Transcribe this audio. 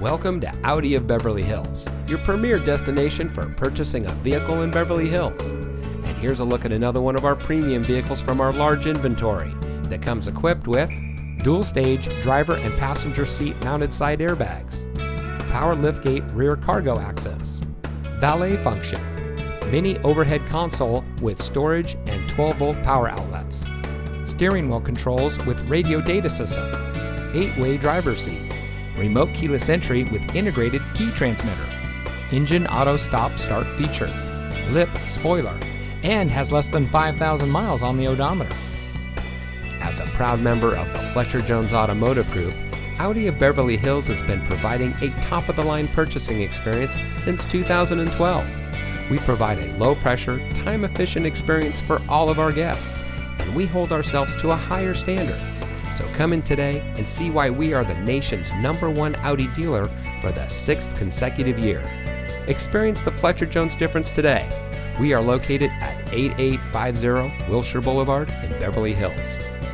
Welcome to Audi of Beverly Hills, your premier destination for purchasing a vehicle in Beverly Hills. And here's a look at another one of our premium vehicles from our large inventory that comes equipped with dual-stage driver and passenger seat mounted side airbags, power liftgate rear cargo access, valet function, mini overhead console with storage and 12-volt power outlets, steering wheel controls with radio data system, 8-way driver's seat, remote keyless entry with integrated key transmitter, engine auto stop start feature, lip spoiler, and has less than 5,000 miles on the odometer. As a proud member of the Fletcher Jones Automotive Group, Audi of Beverly Hills has been providing a top-of-the-line purchasing experience since 2012. We provide a low-pressure, time-efficient experience for all of our guests, and we hold ourselves to a higher standard. So come in today and see why we are the nation's #1 Audi dealer for the 6th consecutive year. Experience the Fletcher Jones difference today. We are located at 8850 Wilshire Boulevard in Beverly Hills.